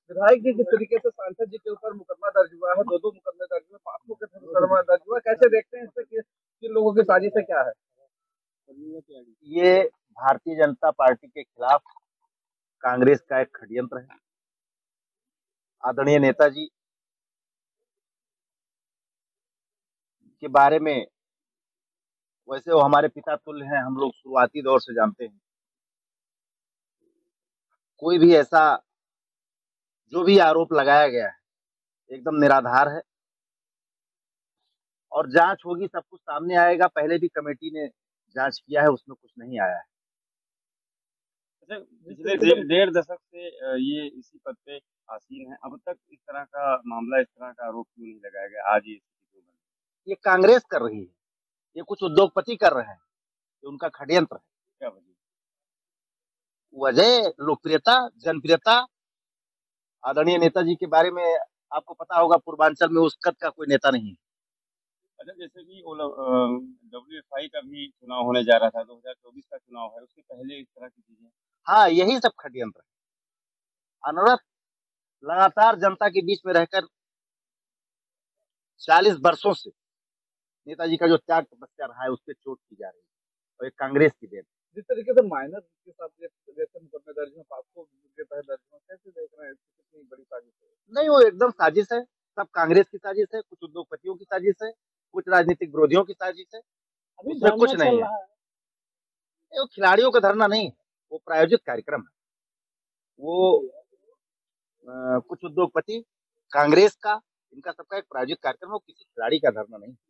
विधायक जी जिस तरीके से सांसद जी के ऊपर मुकदमा दर्ज हुआ है, दो मुकदमे दर्ज हुए, पांचों के मुकदमा दर्ज हुआ, कैसे देखते हैं इससे कि किन लोगों की साजिश है, क्या है? ये भारतीय जनता पार्टी के खिलाफ कांग्रेस का एक षड्यंत्र है। आदरणीय नेताजी के बारे में, वैसे वो हमारे पिता तुल्य हैं, हम लोग शुरुआती दौर से जानते हैं। कोई भी ऐसा जो भी आरोप लगाया गया है एकदम निराधार है और जांच होगी, सब कुछ सामने आएगा। पहले भी कमेटी ने जांच किया है, उसमें कुछ नहीं आया है। अच्छा, पिछले डेढ़ दशक से ये इसी पद पे आसीन है, अब तक इस तरह का मामला, इस तरह का आरोप क्यों नहीं लगाया गया? आज ये स्थिति क्यों बनी? ये कांग्रेस कर रही है, ये कुछ उद्योगपति कर रहे हैं, ये उनका षड्यंत्र है। क्या वजह? वजह लोकप्रियता, जनप्रियता। आदरणीय नेताजी के बारे में आपको पता होगा, पूर्वांचल में उस कद का कोई नेता नहीं है। अच्छा, जैसे कि WFI का भी चुनाव होने जा रहा था, 2024 का चुनाव है, उसके पहले इस तरह की चीजें। हाँ, यही सब षड्यंत्र है। अनवरत लगातार जनता के बीच में रहकर 40 वर्षों से नेताजी का जो त्याग तपस्या रहा है, उस पर चोट की जा रही है और एक कांग्रेस की देन। जिस तरीके से माइनर के साथ जैसे मुकदमे दर्ज हुए, पांचों के तहत दर्ज हुए, कैसे देख रहे हैं कितनी बड़ी साजिश है? नहीं, वो एकदम साजिश है। सब कांग्रेस की साजिश है, कुछ उद्योगपतियों की साजिश है, कुछ राजनीतिक विरोधियों की साजिश है। उसमें कुछ नहीं है। वो खिलाड़ियों का धरना नहीं है, वो प्रायोजित कार्यक्रम है। वो कुछ उद्योगपति, कांग्रेस का, इनका सबका एक प्रायोजित कार्यक्रम है, वो किसी खिलाड़ी का धरना नहीं।